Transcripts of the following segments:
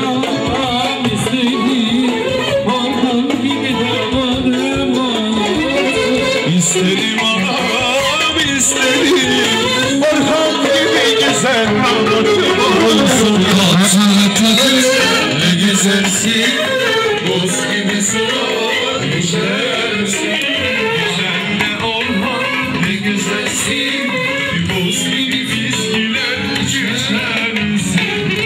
anam isterim, Orhan gibi damadım olsun. İsterim anam isterim, Orhan gibi güzel damadım olsun. Hatırlatır ne güzelsin, buz gibi sular içersin. Sen de Orhan ne güzelsin, buz gibi fiskiler içersin.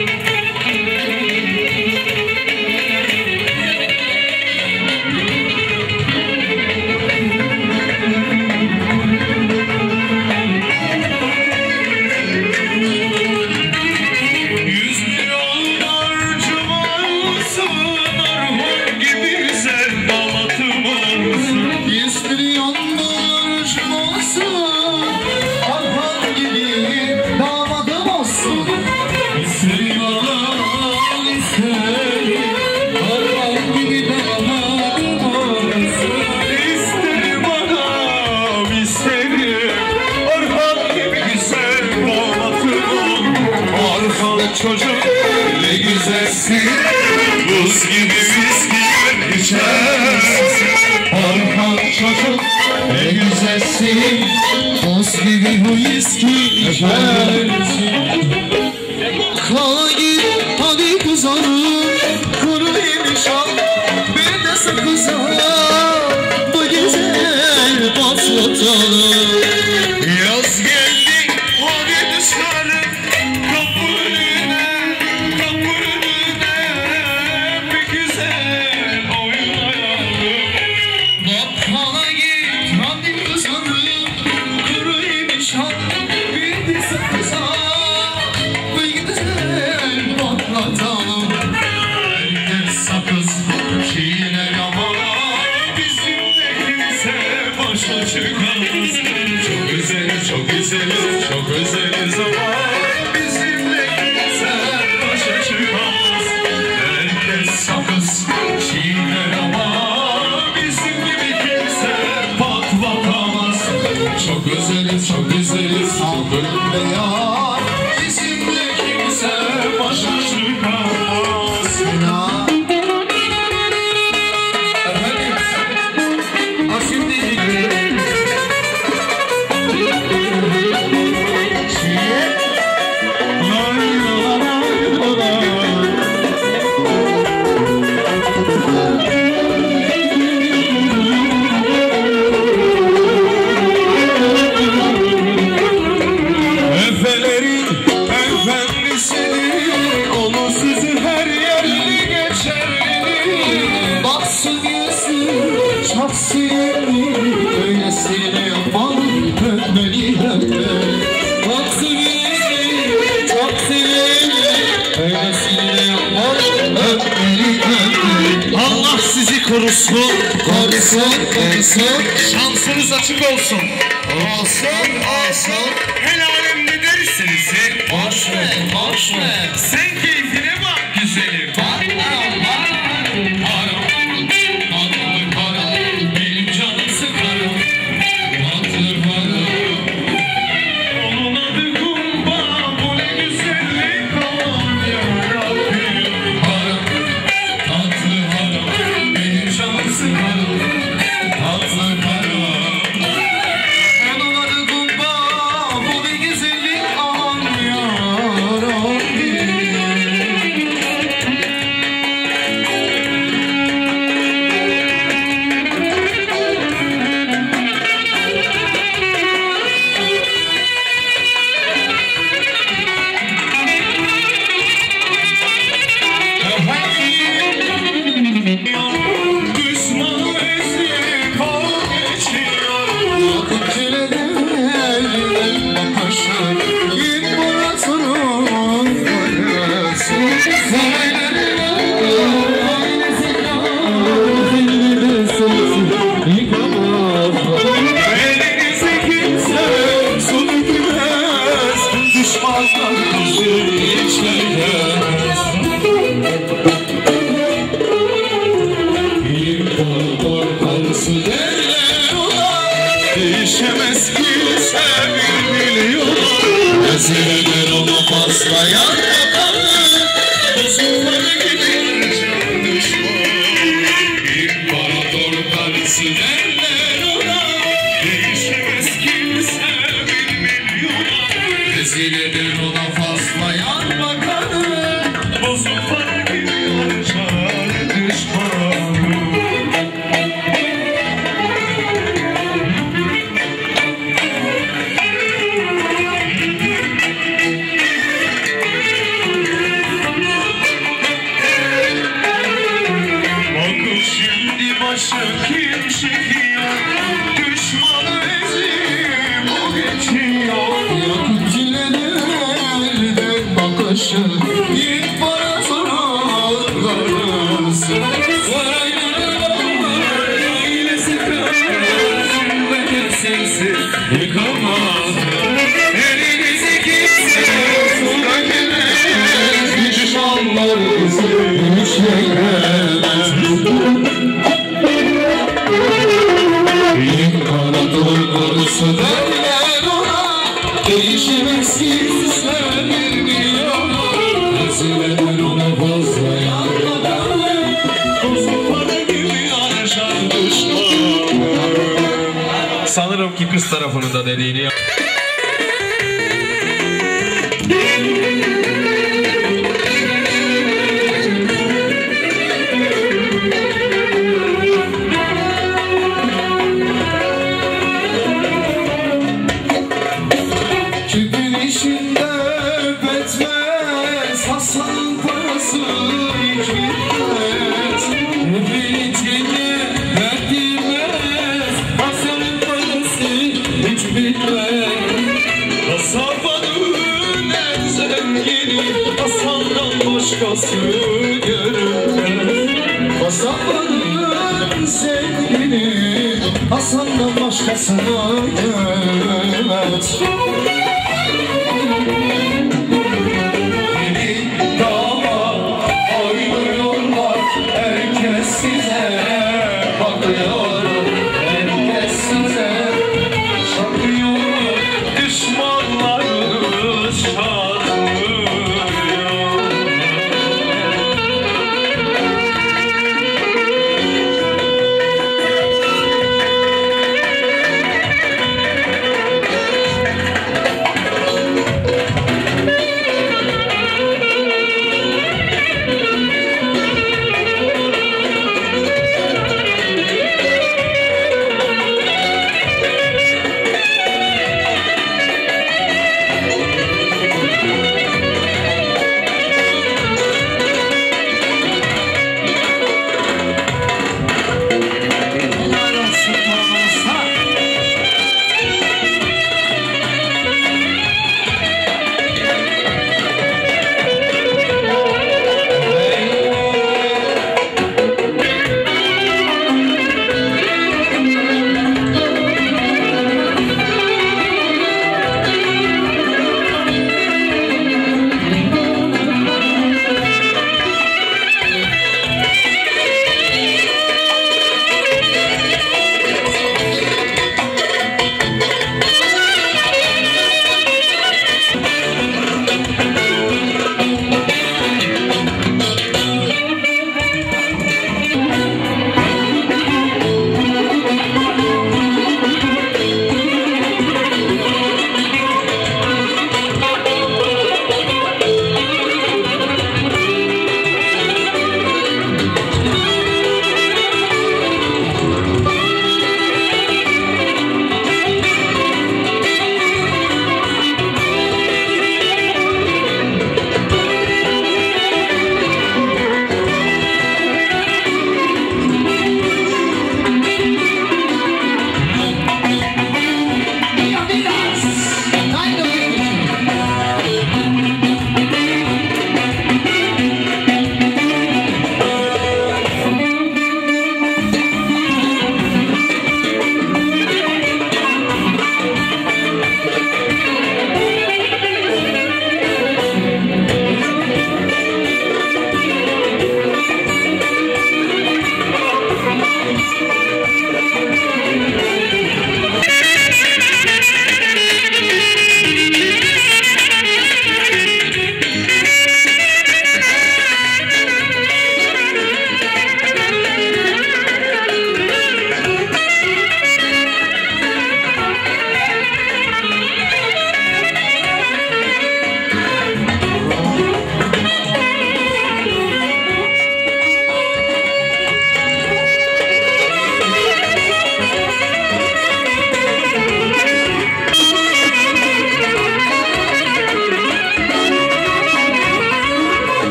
Çocuk ne güzelsin, buz gibi viskiler içersin. Orhan çocuk ne güzelsin, buz gibi viski içersin. Kala git hadi kızarım, kuru yemiş al bir de sakız al. Bu güzel patlatalım. Yaz geldi hadi dışarı, kapı önüne bir güzel oynayalım. Bakkala git hadi kızarım, kuru yemiş al bir de sakız al. Bu güzel patlatalım. Herkes sakız çiğner ama bizimle kimse başa çıkamaz. Çok güzeliz, çok güzeliz, çok güzeliz ama bizimle kimse başa çıkamaz. Herkes sakız çiğner ama bizim gibi kimse patlatamaz. Çok güzeliz, çok güzeliz, çok önünde yar, bizimle kimse başa çıkamaz. Efelerin efendisidir, onun sözü her yerde geçerlidir. Baksın yüzü çok sinirli, öylesine yapar öpmeli öpmeli. Baksın yüzü çok sinirli, öylesine yapar öpmeli öpmeli. Allah sizi korusun, Korusun korusun, şansınız açık olsun. olsun olsun. El alem ne dersiniz? Boş ver boş ver. Sen keyfine bak güzelim. Benim canım sıkarım. Hatır varım. Onun adı Kumba, bu ne güzellik aman yarabbim. Tatlı haram, benim canım sıkarım. Tatlı haram. Onun adı Kumba, bu bir güzellik aman yarabbim. Düşman ezip kal geçiyor. Vakitçilerin eline bakışır, ilk Murat'ın parası. Sarayların aynasıyla zilli sesi yıkamaz. Elinize kimse su dökmez, düşmanlar bizi içlemez. Bir kol korkusu derler ona, Değişemez kimse bir milyon. Ezberler onu paslayan bakanı. Bozulmadı yaşar düşmanım. Bakın şimdi başı kim çekiyor, düşmanı ezip o geçiyor. Yakıp çilelerden bakışı ilk bana sorarız. Ailesi kalsın benim sensiz yıkamaz. Elinizi kimse suda girmez. Düşmanlar bizi işleyemez. İmparator korusu derler ona, değişemezsin sen bilmiyor. Rezil eder ona fazla yardım. Kuzu para gibi yaşar düşmanım. Sanırım ki kız tarafını da dediğini yap. Kibir işinde betmez, Hasan'ın parası hiç bitmez. Nefretini verdirmez, Hasan'ın parası hiç bitmez. Kasabanın en zengini Hasan'dan başkası görünmez. Kasabanın sevgini Hasan'dan başkasına görmez. Beni dağla oynuyorlar, herkes size bakıyor, herkes size bakıyor. Düşmanlarınız çağırıyor.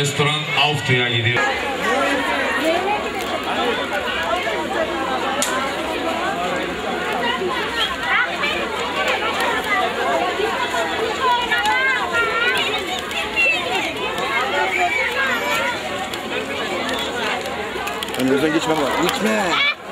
restoran Auftu'ya gidiyor. Önümüzden geçmem var. Gitme.